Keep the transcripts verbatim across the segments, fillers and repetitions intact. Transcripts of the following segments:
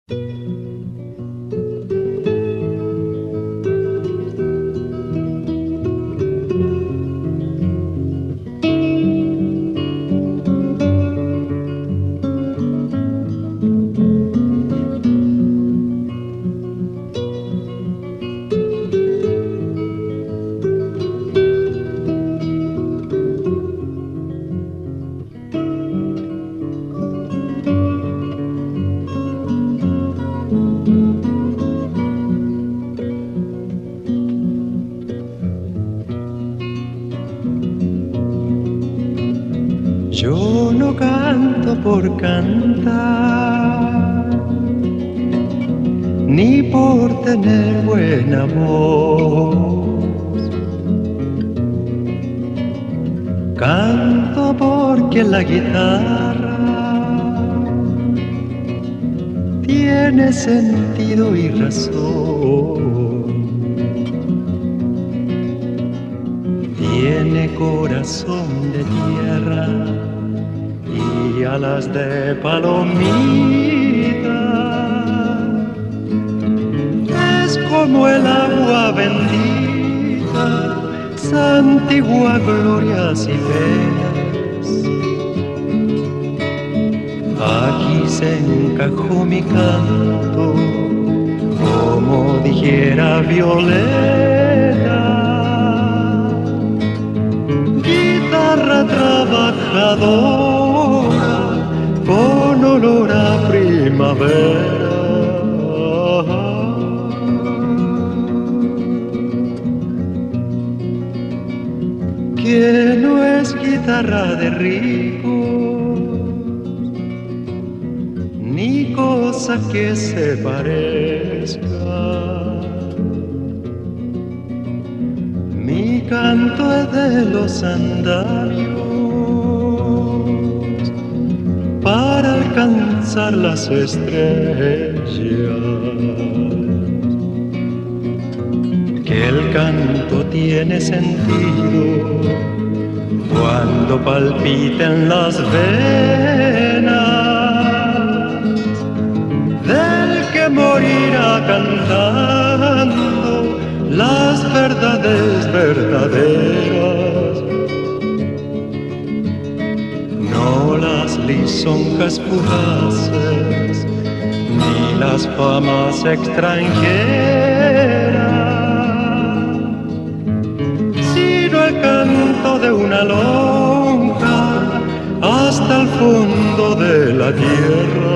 Yo no canto por cantar, ni por tener buena voz. Canto porque la guitarra tiene sentido y razón. Tiene corazón de tierra y alas de palomita. Es como el agua bendita, santigua glorias y penas. Aquí se encajó mi canto, como dijera Violeta. Guitarra trabajadora con olor a primavera. Que no es guitarra de ricos, ni cosa que se parezca. Mi canto es de los andamios para alcanzar las estrellas. Que el canto tiene sentido cuando palpiten las venas del que morirá cantando las verdades verdaderas, no las lisonjas fugaces ni las famas extranjeras, sino el canto de una lonja hasta el fondo de la tierra.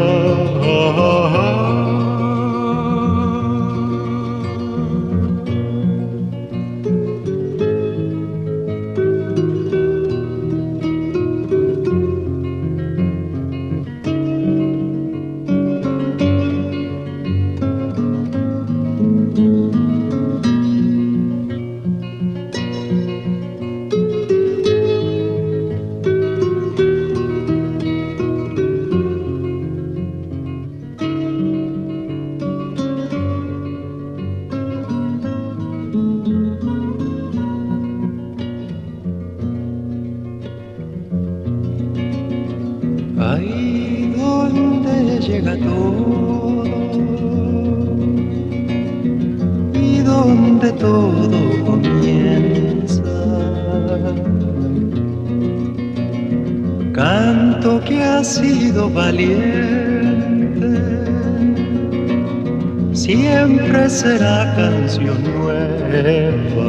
Ahí donde llega todo y donde todo comienza, canto que ha sido valiente, siempre será canción nueva.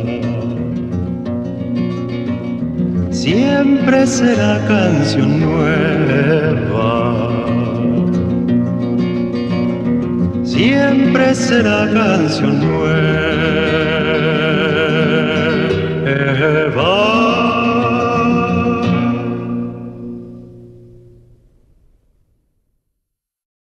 Siempre será canción nueva, siempre será canción nueva.